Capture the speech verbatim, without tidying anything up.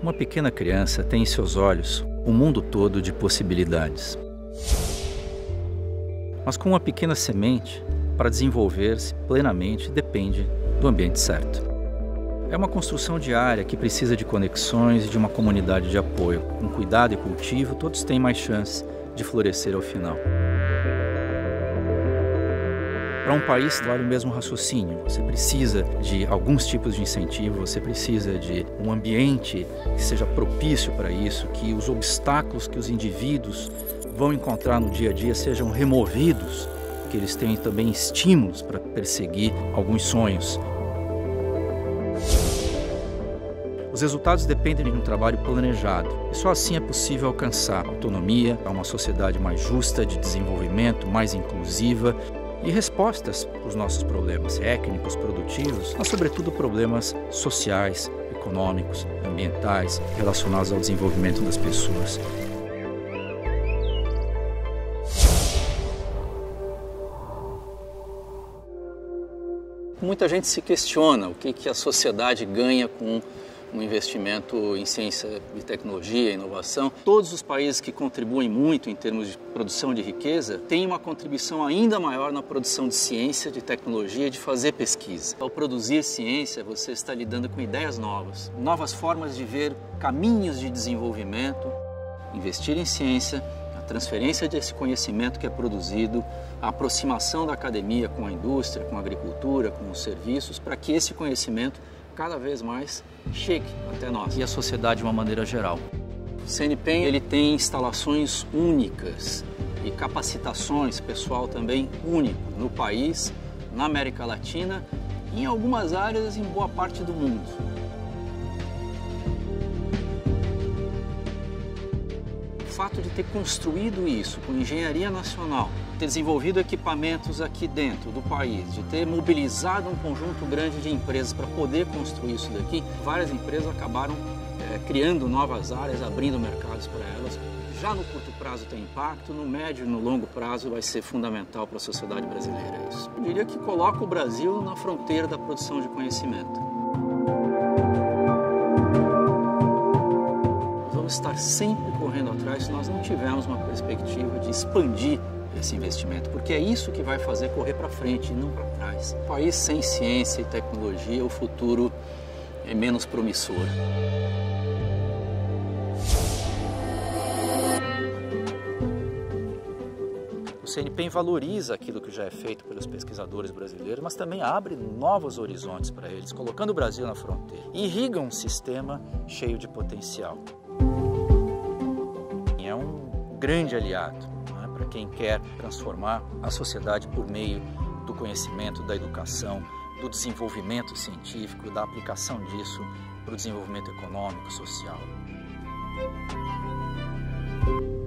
Uma pequena criança tem em seus olhos um mundo todo de possibilidades. Mas com uma pequena semente, para desenvolver-se plenamente, depende do ambiente certo. É uma construção diária que precisa de conexões e de uma comunidade de apoio. Com cuidado e cultivo, todos têm mais chance de florescer ao final. Para um país, vale o mesmo raciocínio. Você precisa de alguns tipos de incentivo, você precisa de um ambiente que seja propício para isso, que os obstáculos que os indivíduos vão encontrar no dia a dia sejam removidos, que eles tenham também estímulos para perseguir alguns sonhos. Os resultados dependem de um trabalho planejado, e só assim é possível alcançar autonomia, uma sociedade mais justa, de desenvolvimento, mais inclusiva, e respostas para os nossos problemas técnicos, produtivos, mas sobretudo problemas sociais, econômicos, ambientais, relacionados ao desenvolvimento das pessoas. Muita gente se questiona o que que a sociedade ganha com um investimento em ciência e tecnologia, inovação. Todos os países que contribuem muito em termos de produção de riqueza têm uma contribuição ainda maior na produção de ciência, de tecnologia e de fazer pesquisa. Ao produzir ciência, você está lidando com ideias novas, novas formas de ver caminhos de desenvolvimento. Investir em ciência, a transferência desse conhecimento que é produzido, a aproximação da academia com a indústria, com a agricultura, com os serviços, para que esse conhecimento cada vez mais chegue até nós e a sociedade de uma maneira geral. O CNPEM ele tem instalações únicas e capacitações, pessoal também único no país, na América Latina e em algumas áreas em boa parte do mundo. O fato de ter construído isso com engenharia nacional, ter desenvolvido equipamentos aqui dentro do país, de ter mobilizado um conjunto grande de empresas para poder construir isso daqui, várias empresas acabaram é, criando novas áreas, abrindo mercados para elas. Já no curto prazo tem impacto, no médio e no longo prazo vai ser fundamental para a sociedade brasileira isso. Eu diria que coloca o Brasil na fronteira da produção de conhecimento. Vamos estar sempre correndo atrás se nós não tivermos uma perspectiva de expandir esse investimento, porque é isso que vai fazer correr para frente e não para trás. Um país sem ciência e tecnologia, o futuro é menos promissor. O CNPEM valoriza aquilo que já é feito pelos pesquisadores brasileiros, mas também abre novos horizontes para eles, colocando o Brasil na fronteira. E irriga um sistema cheio de potencial. É um grande aliado, né, para quem quer transformar a sociedade por meio do conhecimento, da educação, do desenvolvimento científico, da aplicação disso para o desenvolvimento econômico, social.